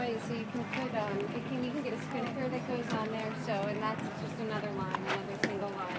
right. So you can put you can get a spinnaker that goes on there. So and that's just another line, another single line.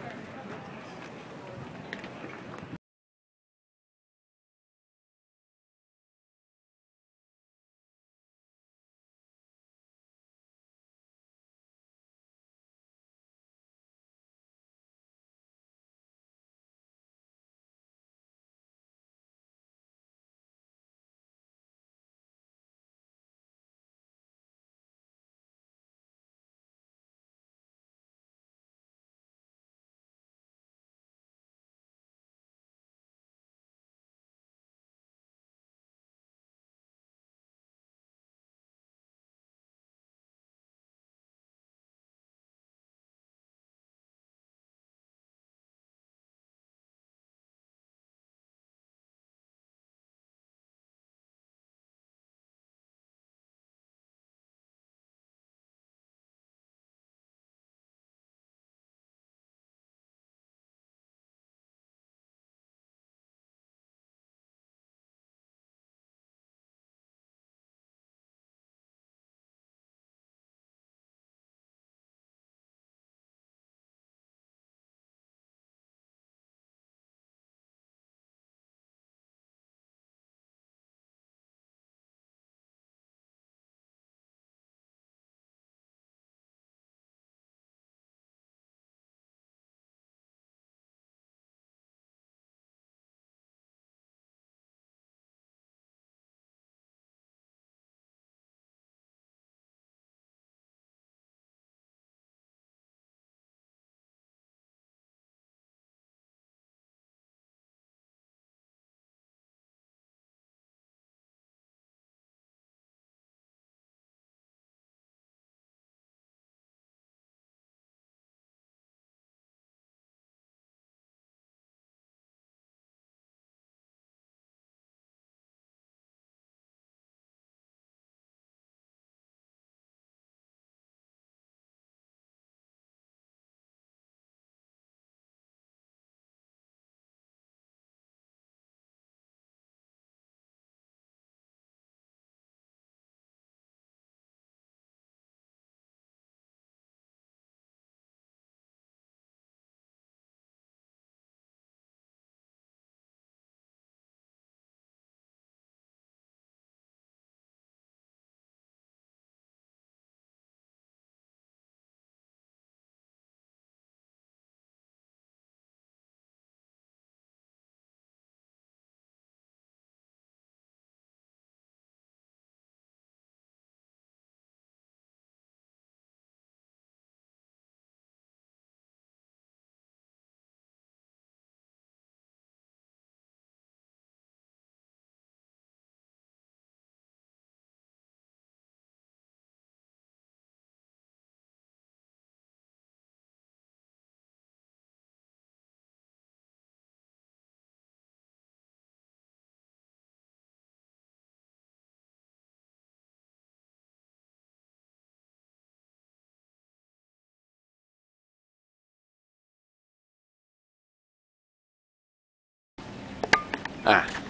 Ah,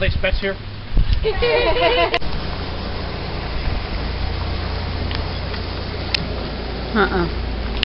place bets here? Uh-uh.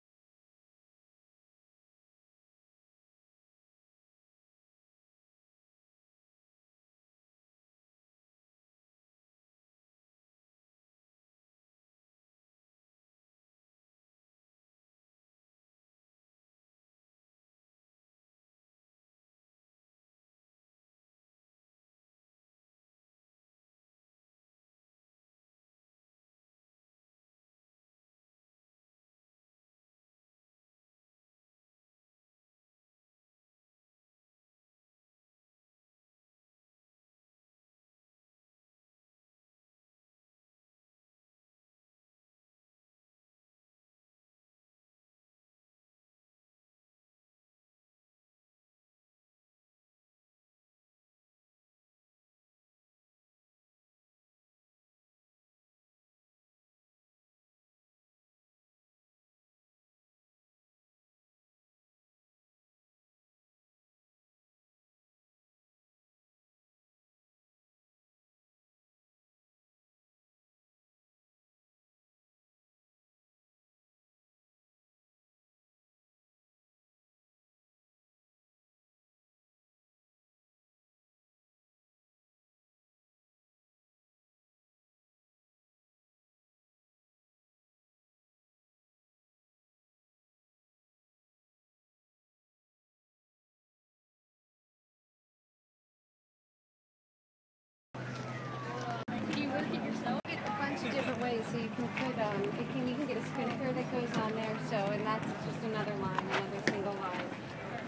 Different ways, so you can put you can get a spinnaker that goes on there, so and that's just another line, another single line.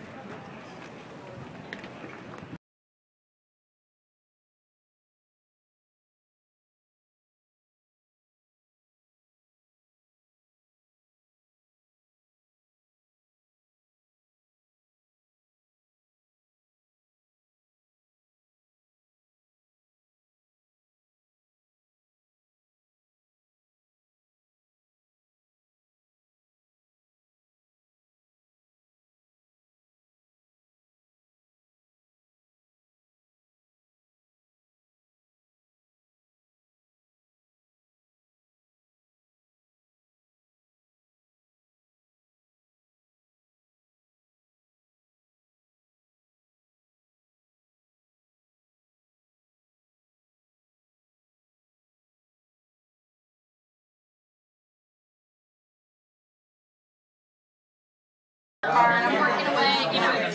And I'm working away,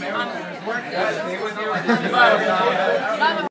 I'm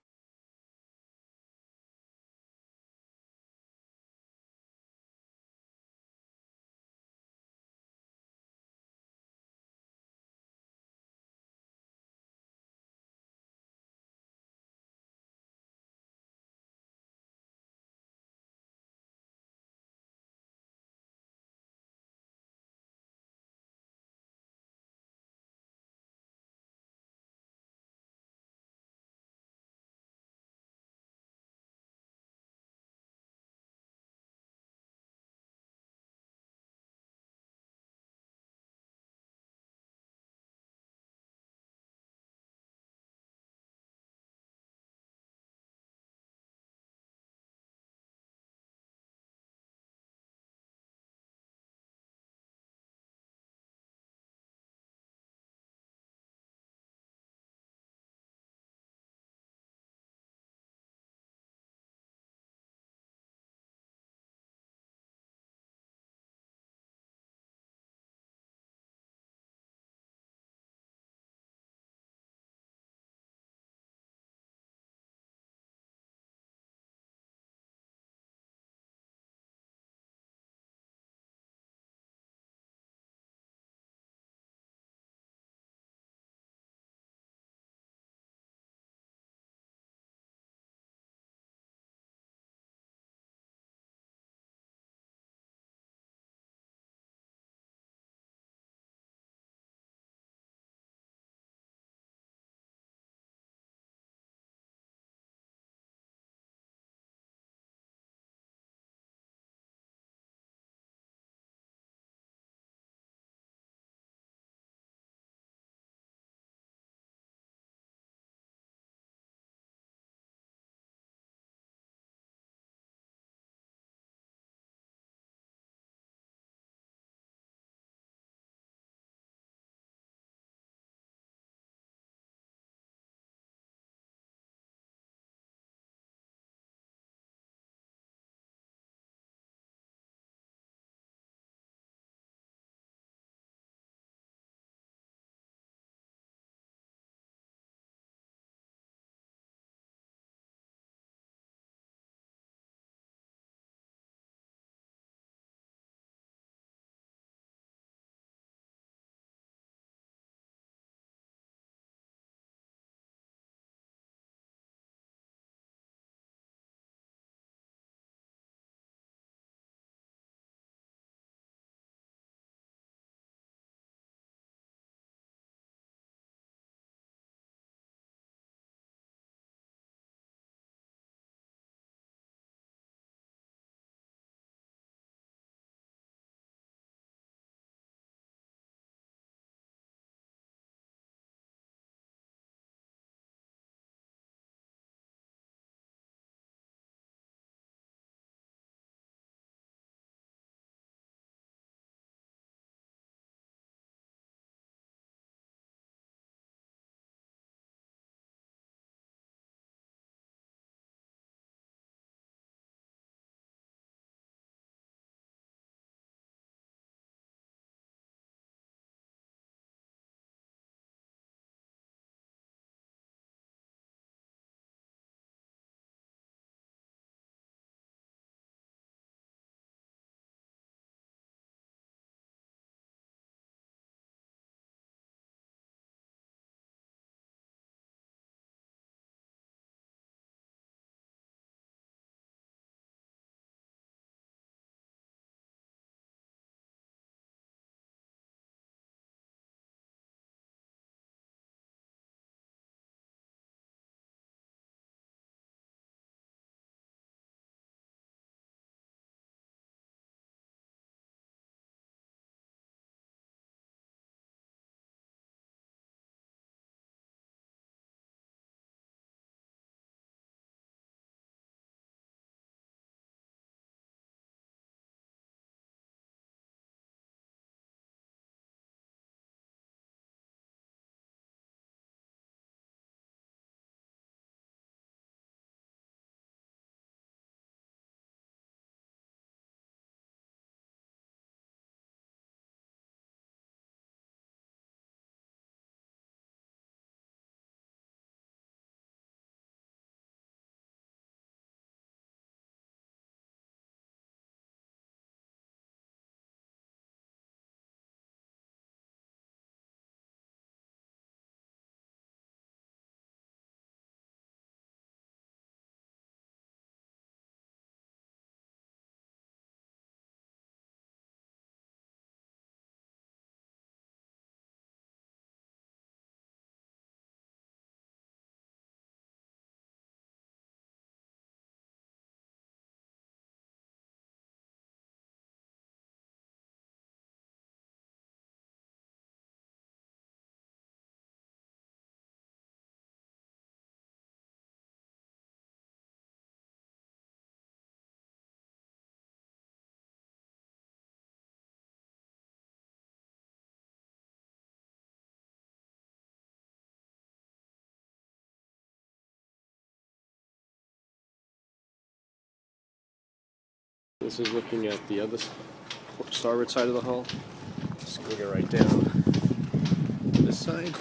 This is looking at the other starboard side of the hull. Just going to go right down this side.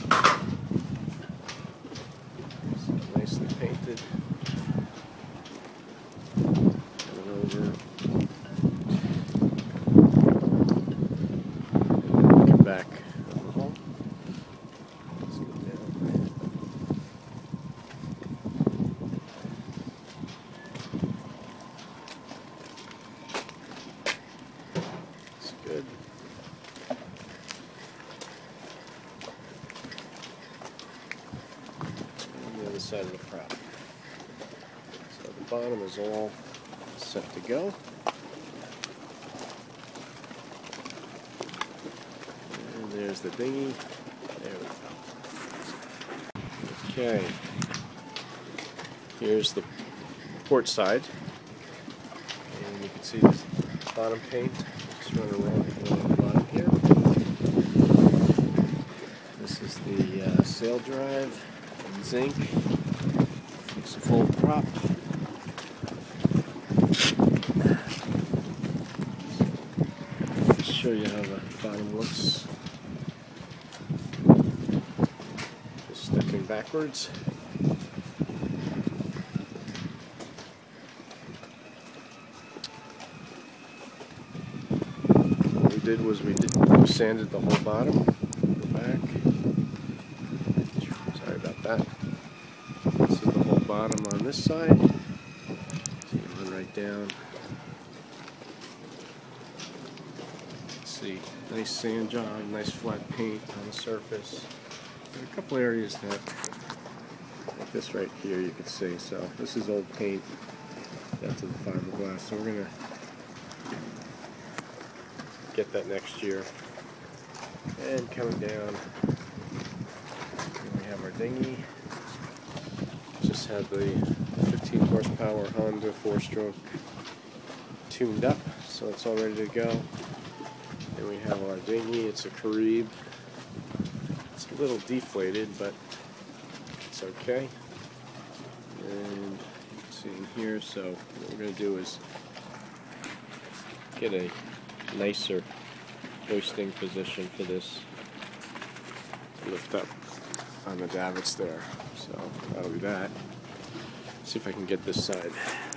It's nicely painted. Coming over. Looking back on the hull. Let's go down. It's good. And the other side of the prop. So the bottom is all set to go. And there's the dinghy. There we go. Okay. Here's the port side. And you can see this bottom paint. Just run around the bottom here. This is the sail drive in zinc. It's a full prop. Just show you how the bottom looks. Just stepping backwards. What we did was we sanded the whole bottom, the back. Sorry about that. This is the whole bottom on this side. So you run right down. See, nice sand job, nice flat paint on the surface. There are a couple areas that, like this right here, you can see. So this is old paint down to the fiberglass. So we're gonna get that next year. And coming down, we have our dinghy. Just had the 15 horsepower Honda 4-stroke tuned up, so it's all ready to go. And we have our dinghy. It's a Carib. It's a little deflated, but it's okay. And you can see in here, so what we're going to do is get a nicer hoisting position for this to lift up on the davits there. So that'll be that. See if I can get this side.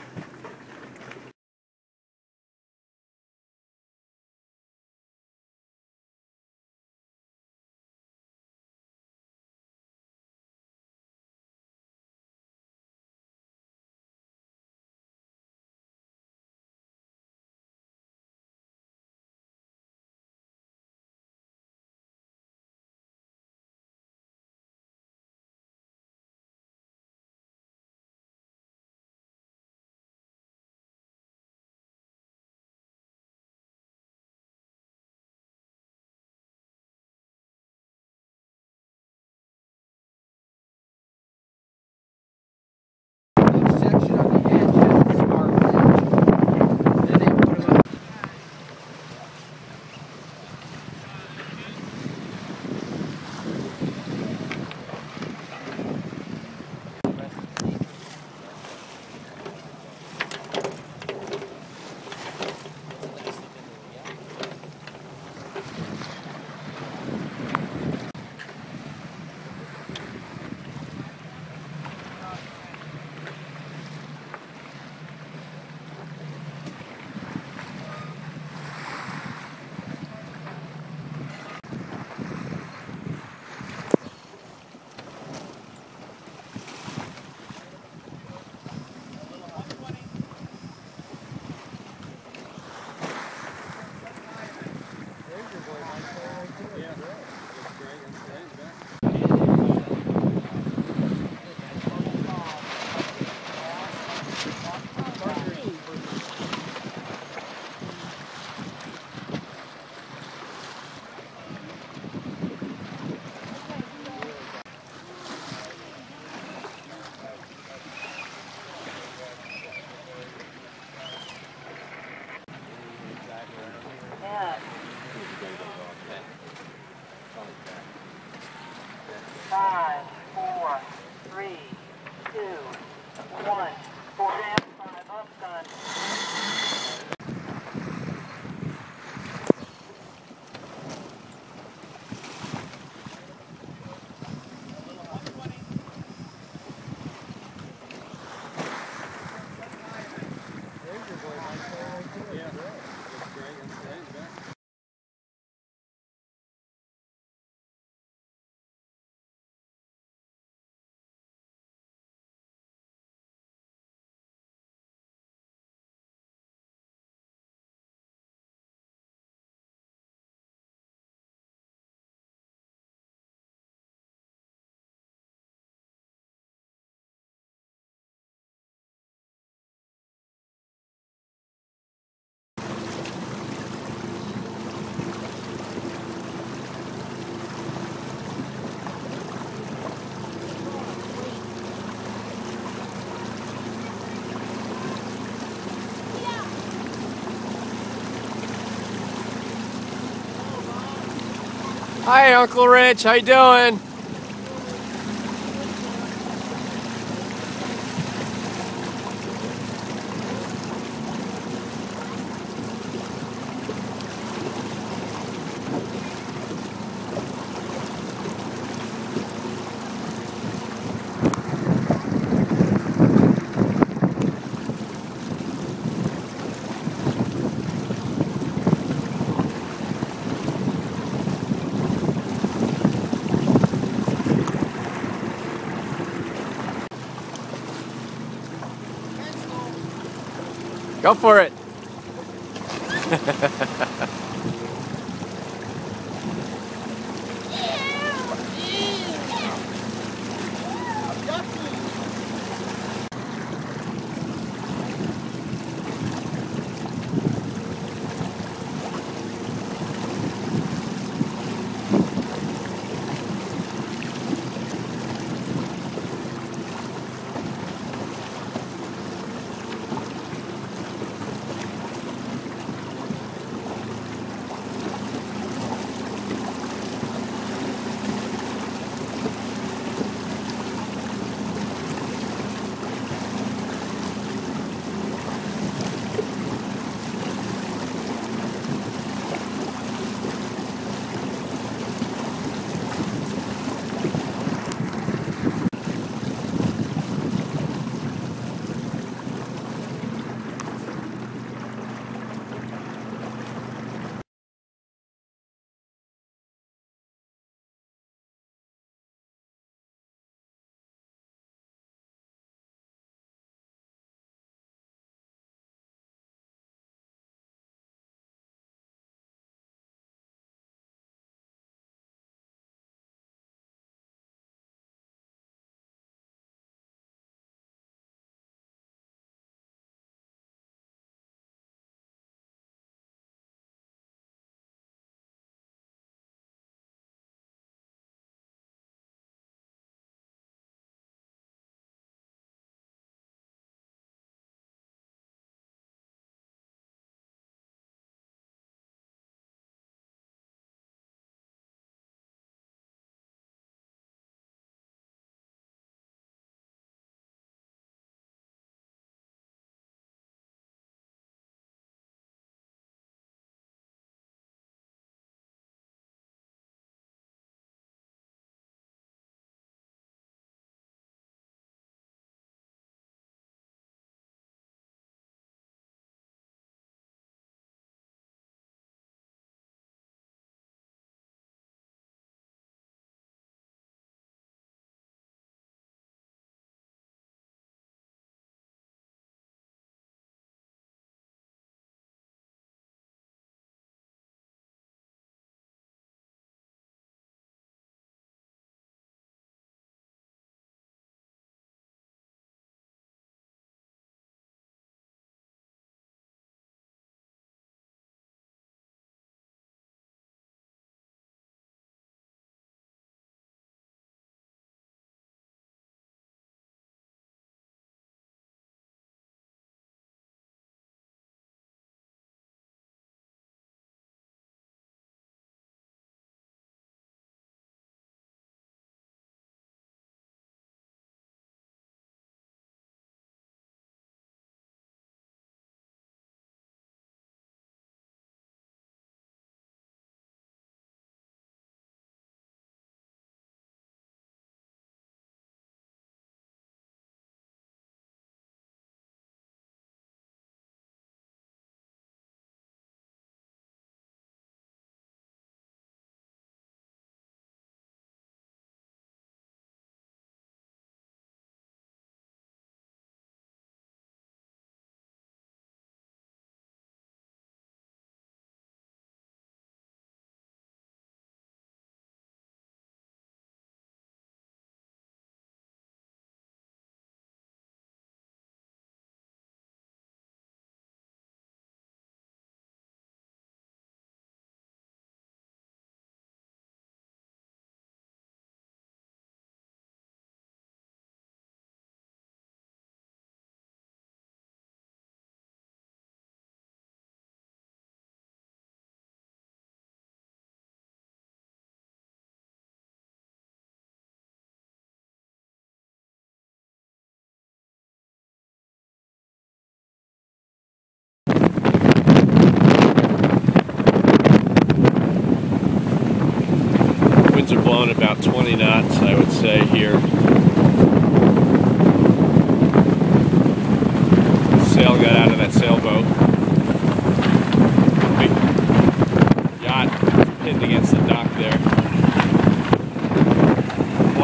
Five, four, three, two, one. 4 down, 5 up, gun. Hi, Uncle Rich. How you doing? Go for it.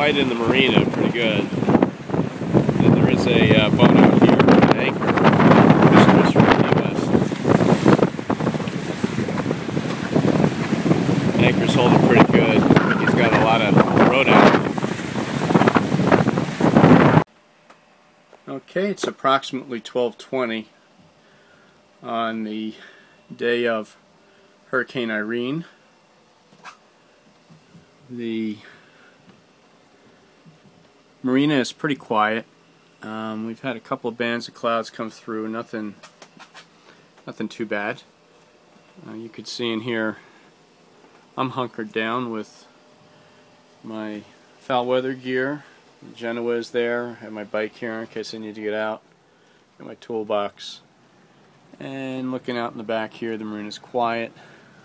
quiet in the marina, pretty good. And there is a boat out here with an anchor. This was from Key West. Anchor's holding pretty good. He's got a lot of rode out. Okay, it's approximately 12:20 on the day of Hurricane Irene. The marina is pretty quiet. We've had a couple of bands of clouds come through. Nothing too bad. You could see in here I'm hunkered down with my foul weather gear. Genoa is there. I have my bike here in case I need to get out. Got my toolbox. And looking out in the back here, the marina is quiet.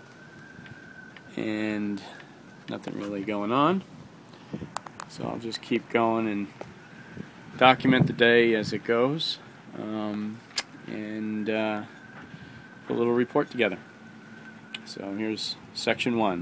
And nothing really going on. So I'll just keep going and document the day as it goes. And put a little report together. So here's section 1.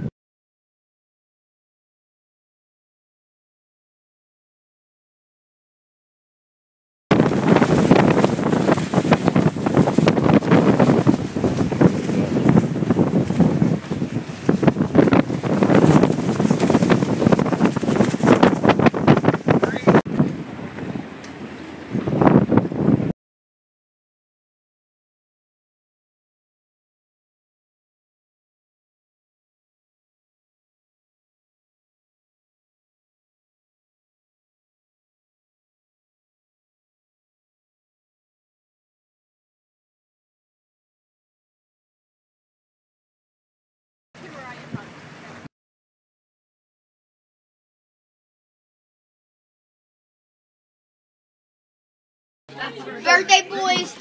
Birthday boys.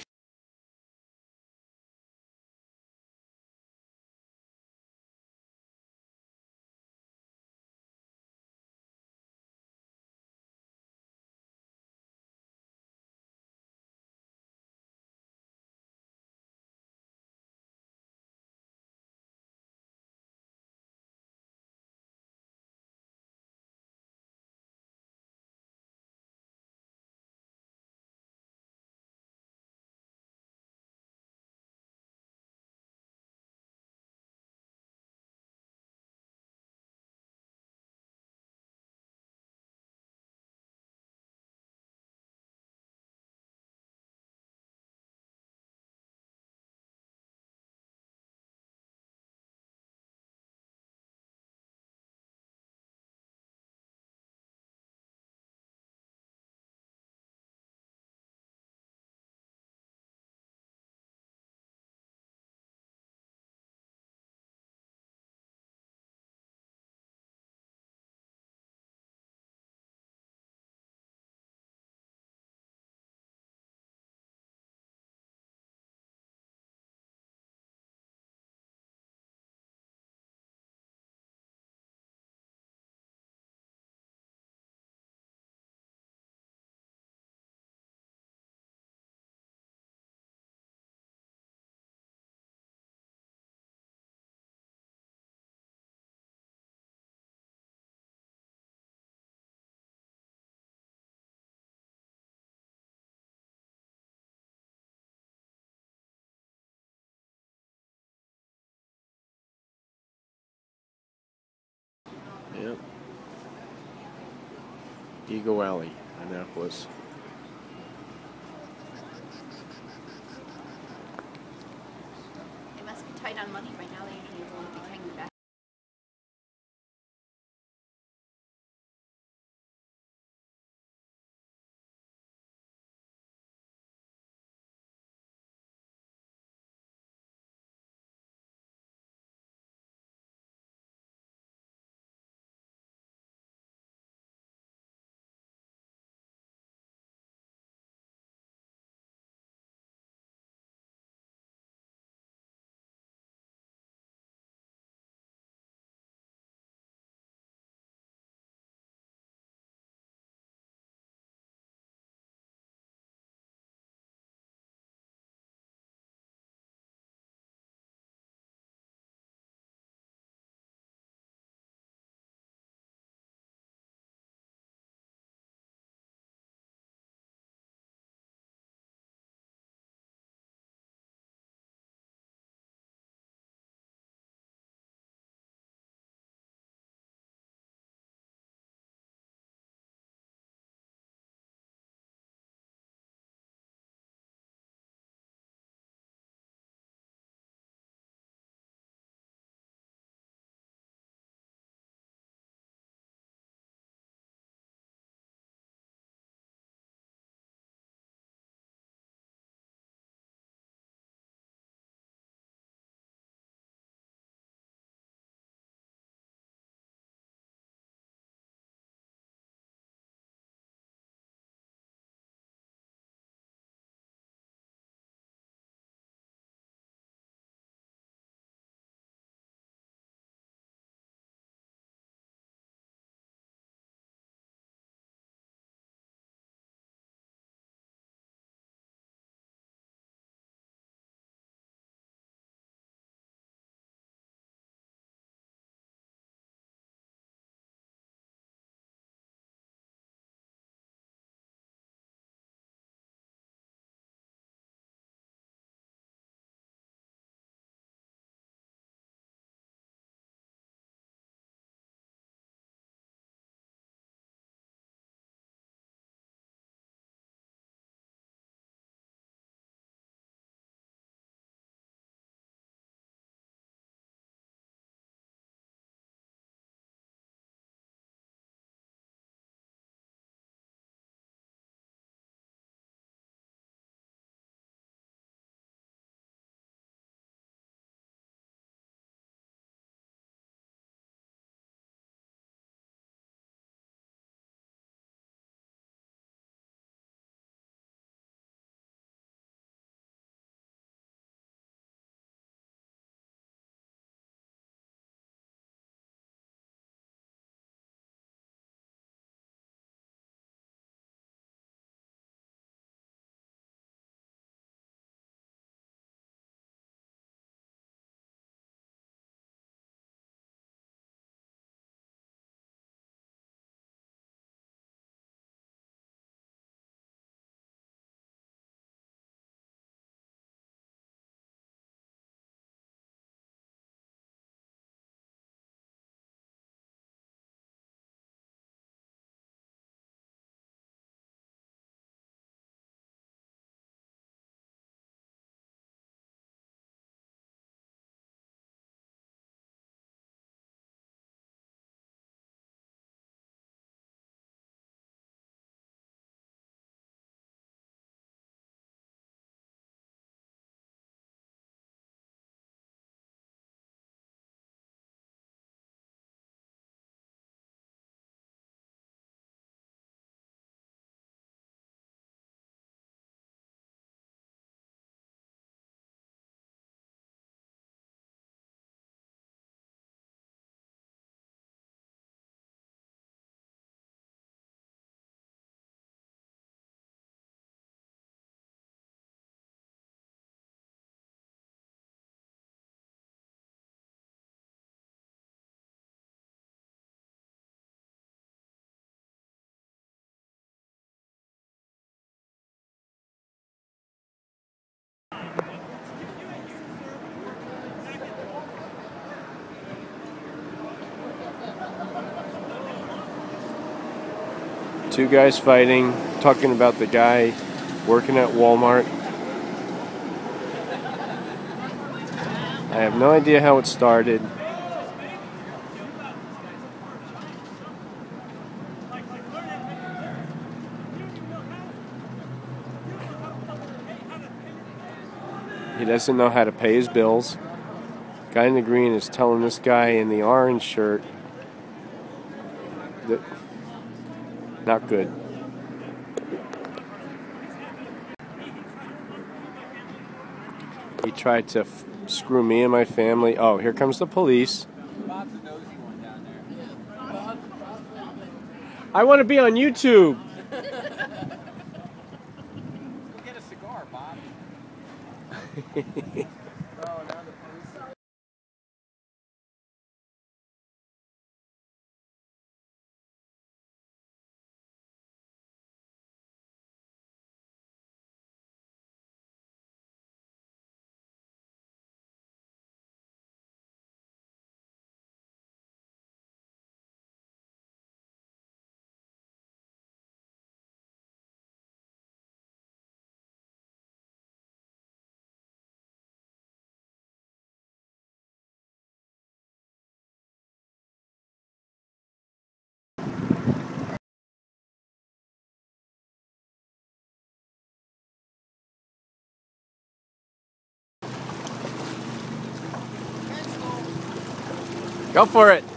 Yep. Eagle Alley, Annapolis. They must be tight on money right now. They usually won't be paying me back. Two guys fighting, talking about the guy working at Walmart. I have no idea how it started. He doesn't know how to pay his bills. Guy in the green is telling this guy in the orange shirt that not good. He tried to screw me and my family. Oh, here comes the police. I want to be on YouTube. Get a cigar, Bob. Go for it.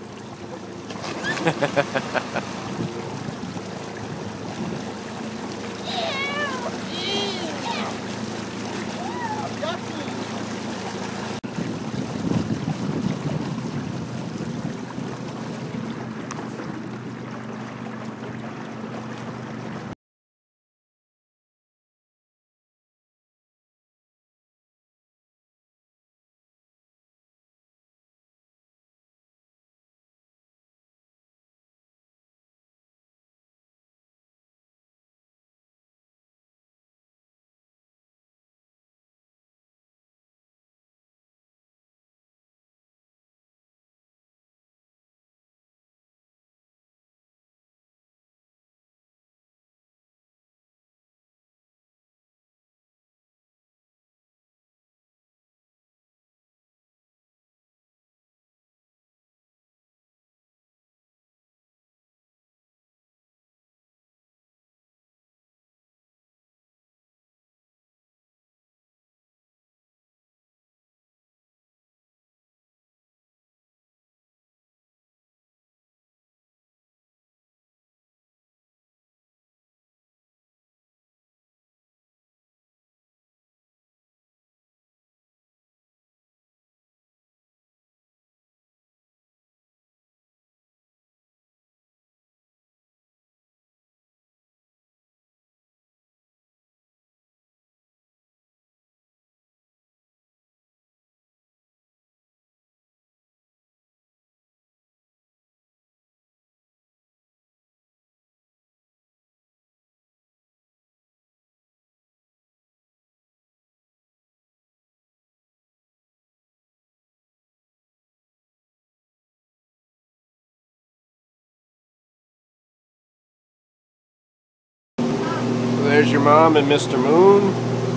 There's your mom and Mr. Moon.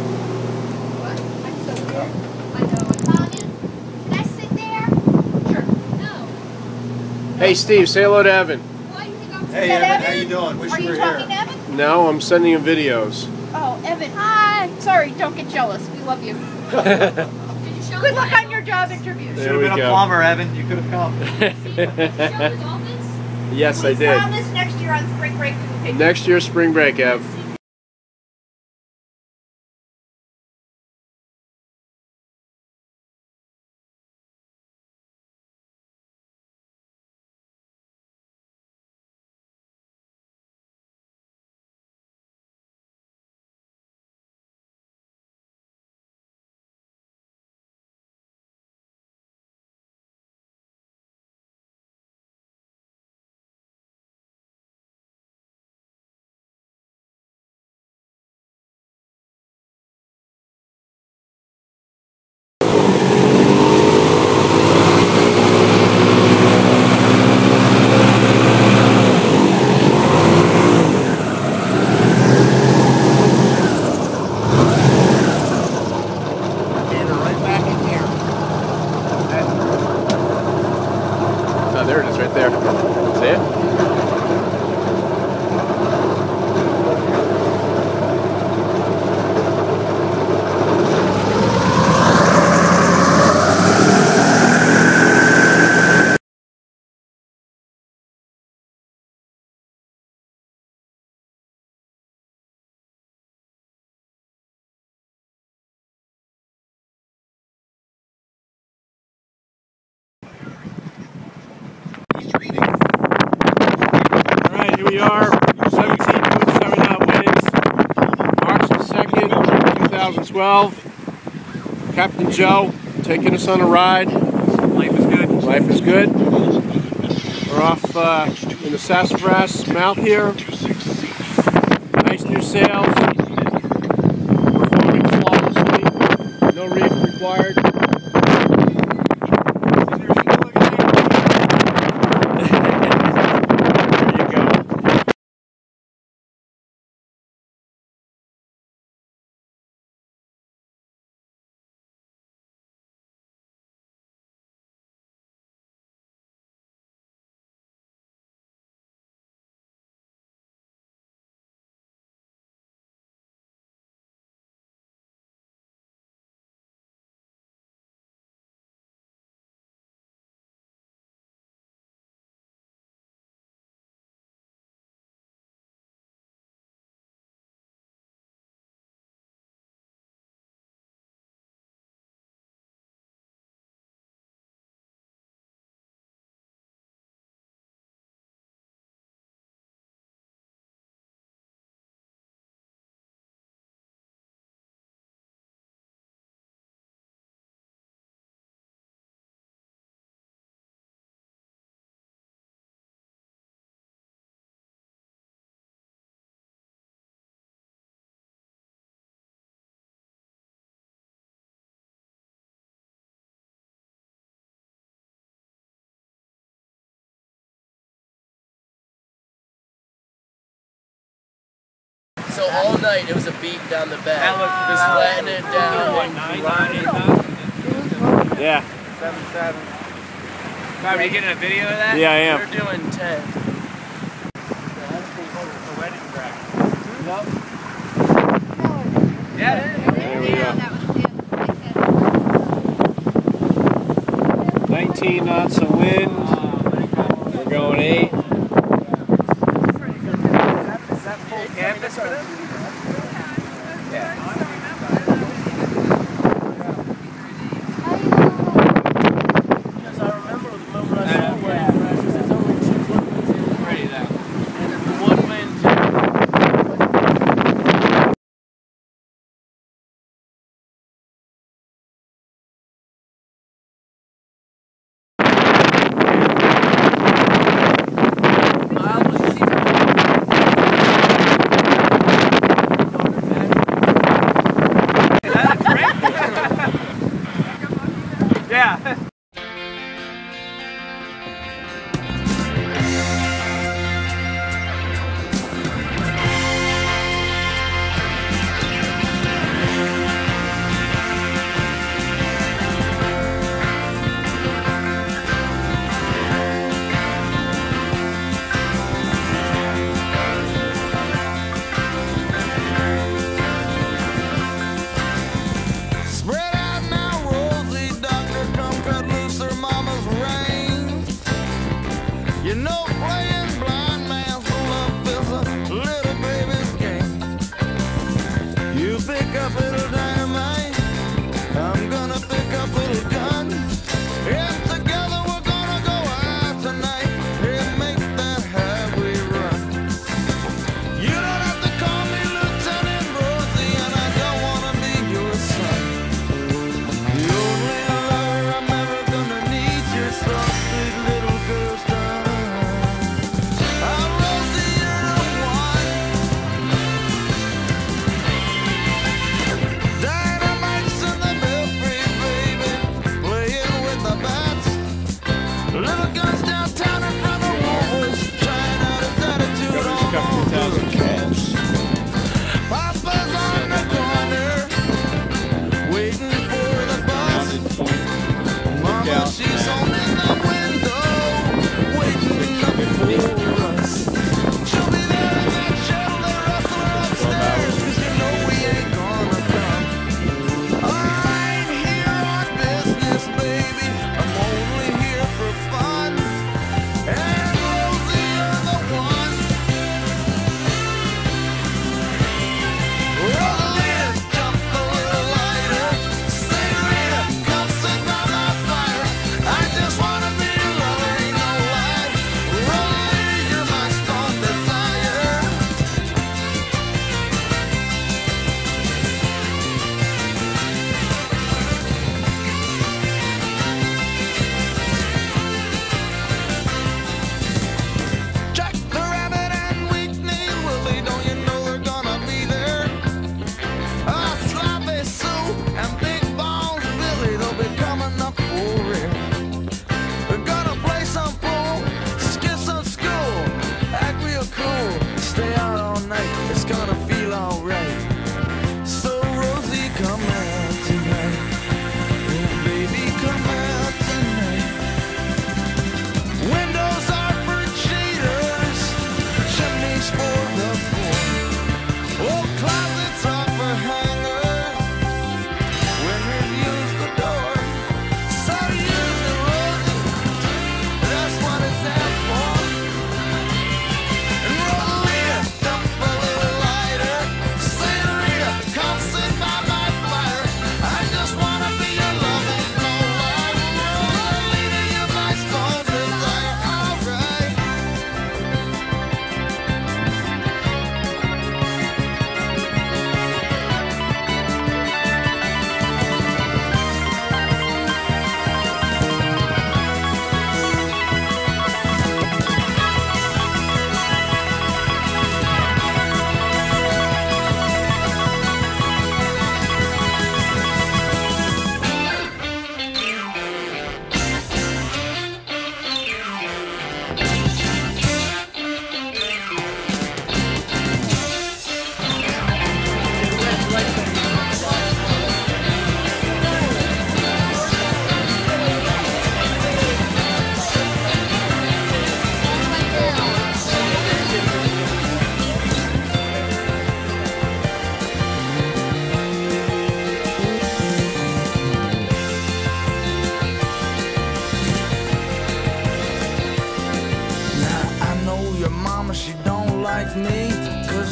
What? I'm so weird. I know. Mommy, can I sit there? Sure. No. Hey Steve, say hello to Evan. Why do you think I'm Hey, Evan, how you doing? Wish Are you you were talking here. to Evan? No, I'm sending him videos. Oh, Evan. Hi. Sorry, don't get jealous. We love you. Good luck on your job interview. Should There have we been a go. plumber, Evan. You could have come. Yes, I Please did. promise next year on spring break we will take you. Next year, spring break, Ev. 12, Captain Joe taking us on a ride. Life is good. Life is good. We're off in the Sassafras mouth here. Nice new sails. Performing flawlessly. No reef required. So all night it was a beat down the bed. Just letting it down. What, 9, 8,000? Yeah. 7. Are you getting a video of that? Yeah, I am. We're doing 10. Yeah, it is. There we Yeah, go. that was it. 19 knots of wind. We're going 8. Is that full canvas for them? Yeah. Because I remember the moment I saw wedding crashes, there's only 2 woodwinds in the Ready now. and it's the woodwind.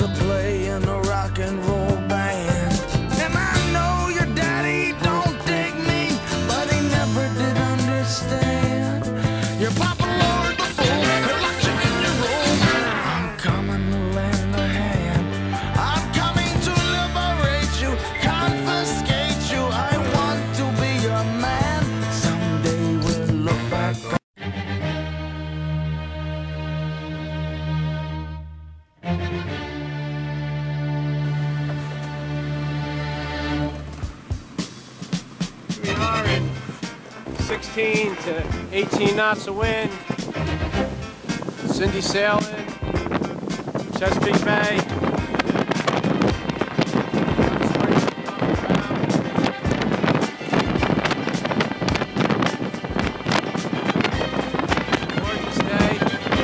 to play in a rock and roll band. And I know your daddy don't dig me, but he never did understand. Your papa lowered the fool, he locked you in your room. I'm coming to lend a hand. I'm coming to liberate you, confiscate you. I want to be your man. Someday we'll look back. We are in 16 to 18 knots of wind. Cindy sailing, Chesapeake Bay. Gorgeous day.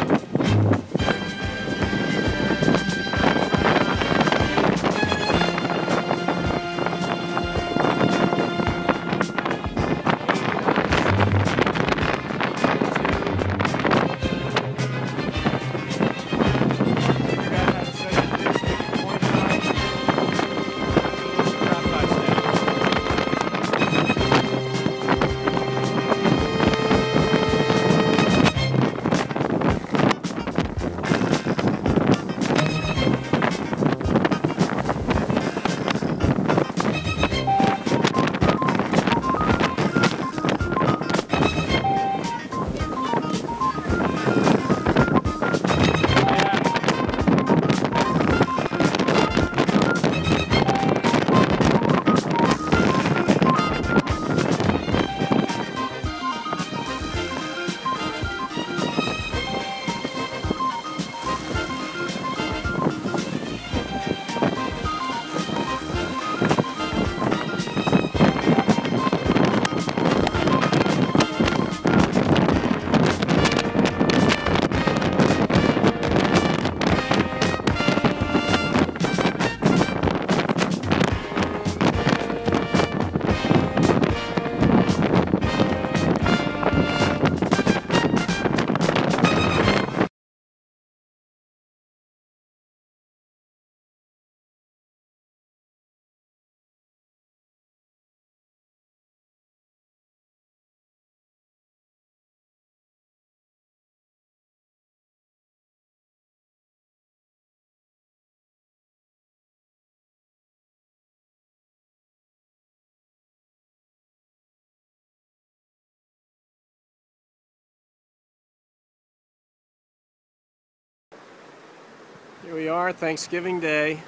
Here we are, Thanksgiving Day,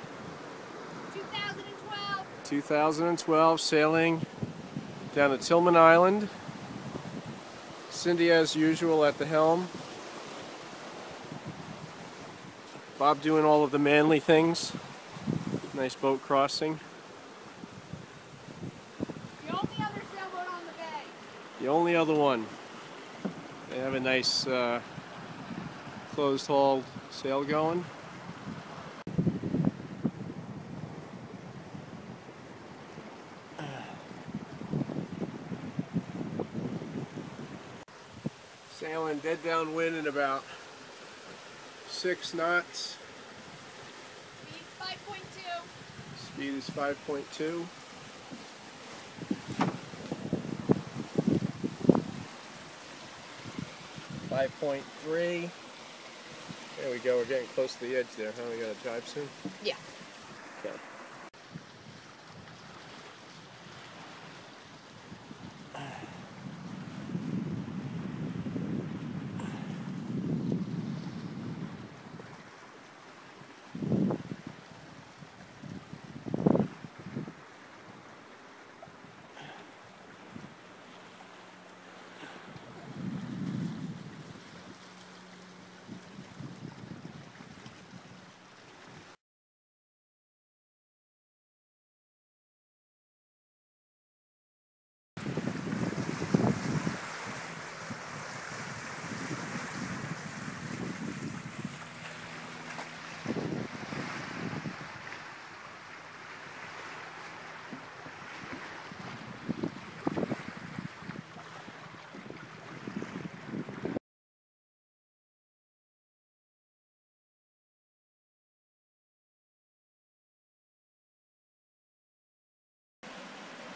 2012, sailing down to Tillman Island. Cindy, as usual, at the helm. Bob doing all of the manly things. Nice boat crossing. The only other sailboat on the bay. The only other one. They have a nice closed hull sail going. Sailing dead downwind in about 6 knots. Speed 5.2. Speed is 5.2. .3. There we go, we're getting close to the edge there, huh? We got to jibe soon? Yeah. Okay.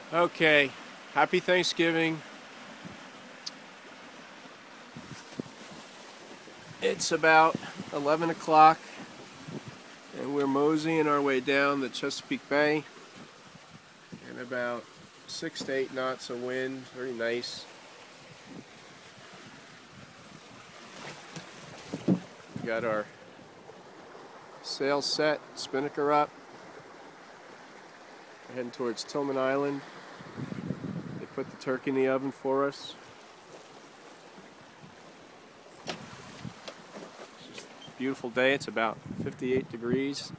Okay, happy Thanksgiving. It's about 11 o'clock and we're moseying our way down the Chesapeake Bay and about 6 to 8 knots of wind, very nice. We got our sail set, spinnaker up. We're heading towards Tillman Island. They put the turkey in the oven for us. It's just a beautiful day. It's about 58 degrees.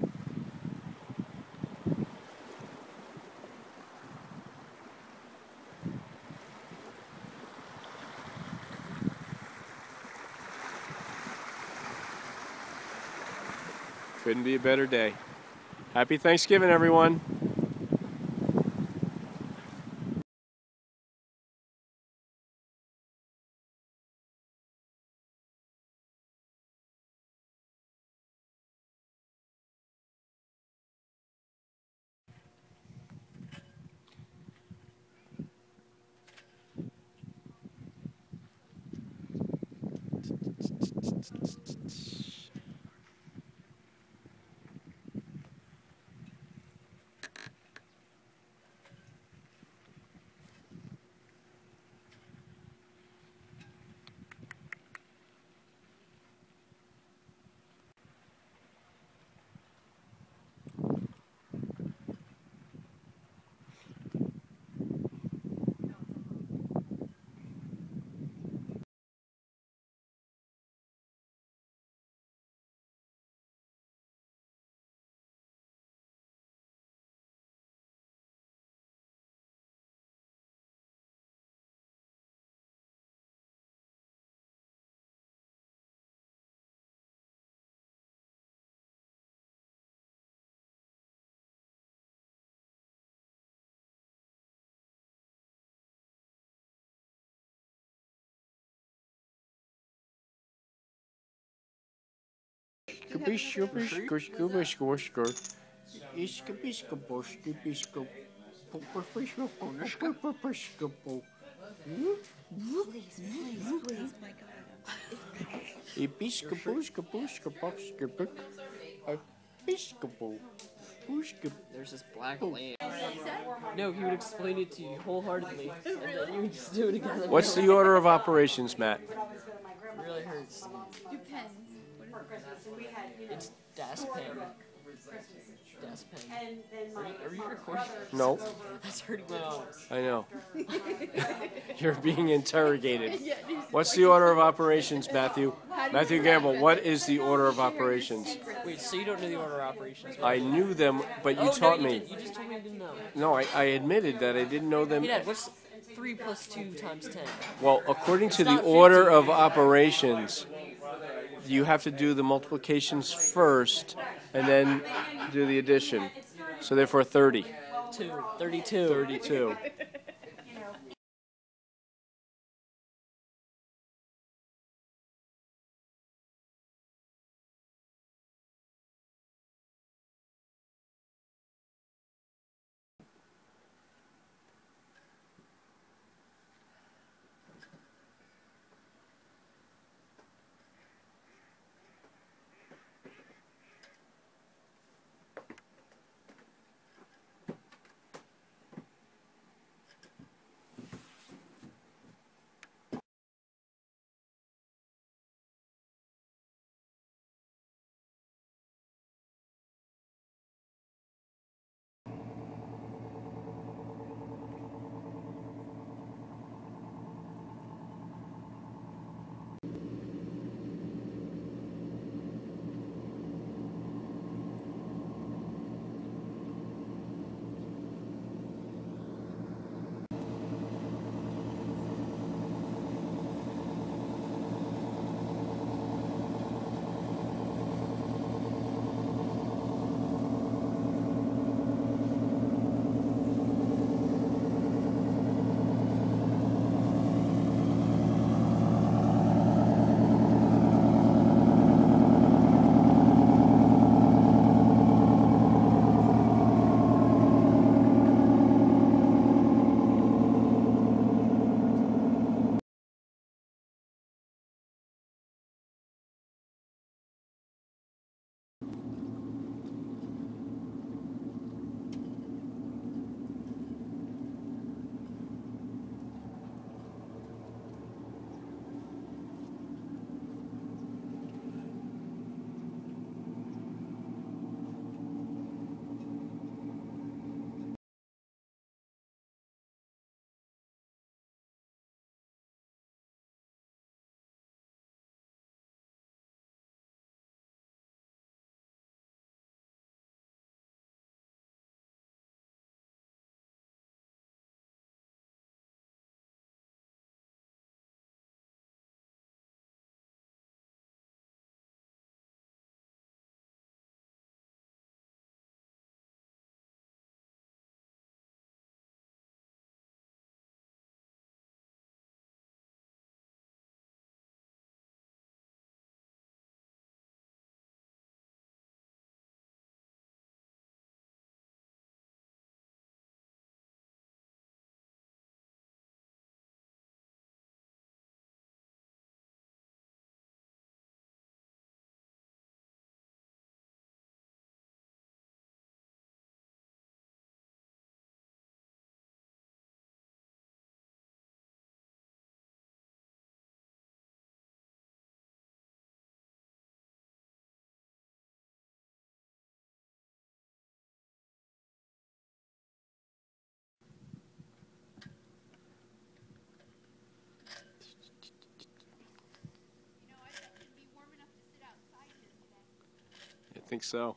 Couldn't be a better day. Happy Thanksgiving, everyone. There's this black lamb. No, he would explain it to you wholeheartedly, and then you would just do it again. What's the order of operations, Matt? It really hurts. Depends. It's Das Pen. Das Pen. Are you recording? No, That's hurting my arms. I know. You're being interrogated. What's the order of operations, Matthew? Matthew Gamble, what is the order of operations? Wait, so you don't know the order of operations? I knew them, but you taught me. You just told me you didn't know. No, I admitted that I didn't know them. Hey, Dad, what's 3 plus 2 times 10? Well, according to the not order 15. of operations, you have to do the multiplications first and then do the addition. So therefore 30. 32. 32. think so.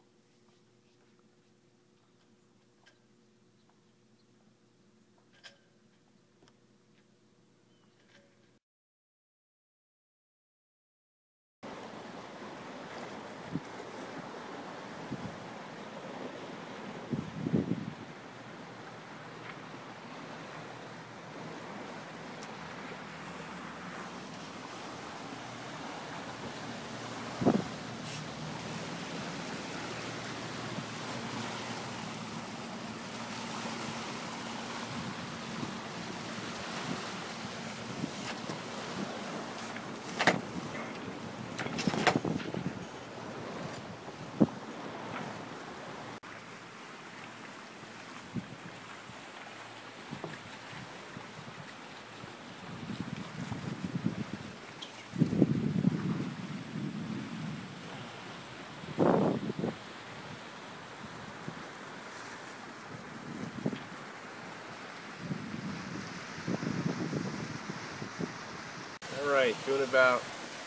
Alright, doing about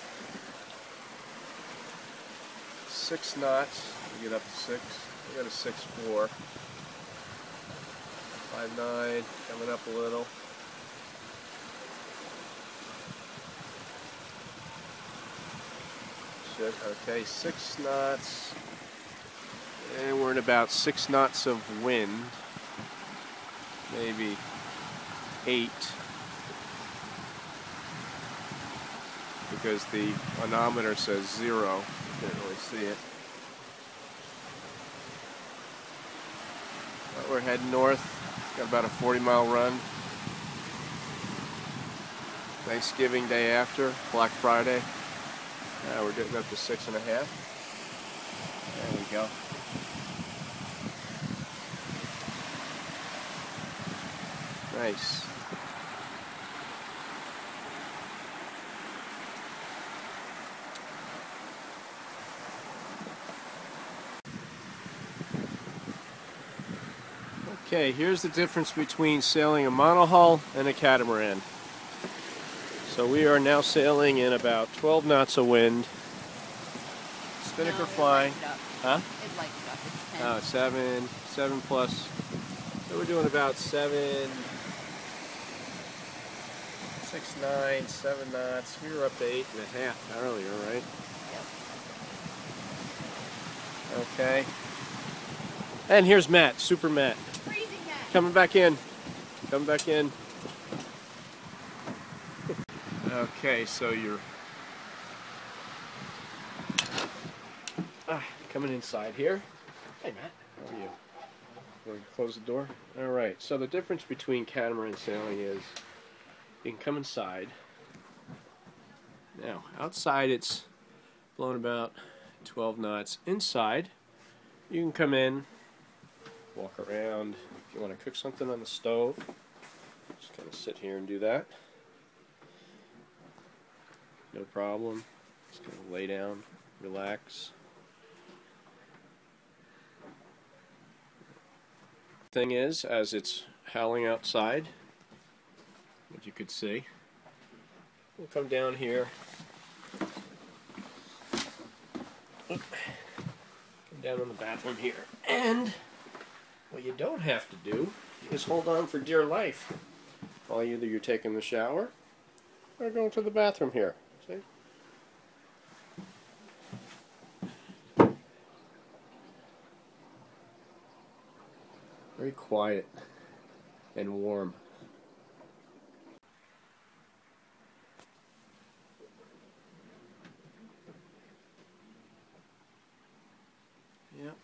6 knots. We get up to 6. We got a 6.4. 5.9, coming up a little. Should, okay, 6 knots. And we're in about 6 knots of wind. Maybe 8. Because the odometer says 0. Can't really see it. But we're heading north. Got about a 40-mile run. Thanksgiving day after, Black Friday. We're getting up to 6.5. There we go. Nice. Okay, here's the difference between sailing a monohull and a catamaran. So we are now sailing in about 12 knots of wind. Spinnaker flying. Huh? It lightened up. It's 10. Oh, 7 plus. So we're doing about 7, 6, 9, 7 knots. We were up to 8.5 earlier, right? Yep. Okay. And here's Matt, Super Matt. Coming back in. Coming back in. Okay, so you're coming inside here. Hey, Matt. How are you? Want to close the door? All right. So the difference between catamaran sailing is you can come inside. Now, outside it's blowing about 12 knots. Inside, you can come in, walk around. If you want to cook something on the stove, just kind of sit here and do that. No problem. Just kind of lay down, relax. Thing is, as it's howling outside, what you could see, we'll come down here. Come down in the bathroom here. And what you don't have to do is hold on for dear life while either you're taking the shower or going to the bathroom here. See? Very quiet and warm. Yep.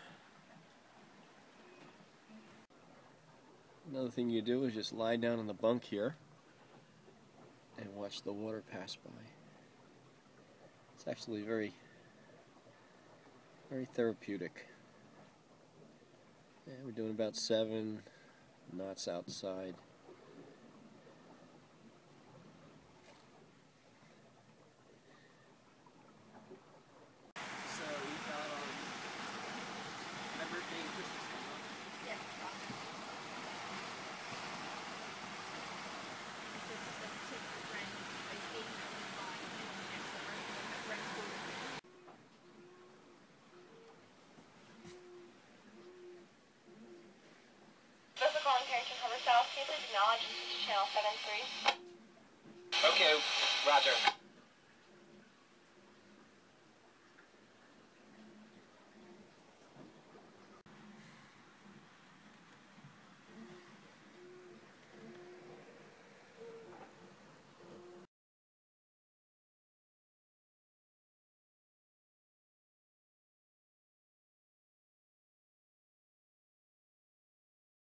Another thing you do is just lie down on the bunk here and watch the water pass by. It's actually very therapeutic. Yeah, we're doing about 7 knots outside. So you got on my birthday and Christmas coming up. Yeah. Roger, this is Channel 73. Okay, Roger.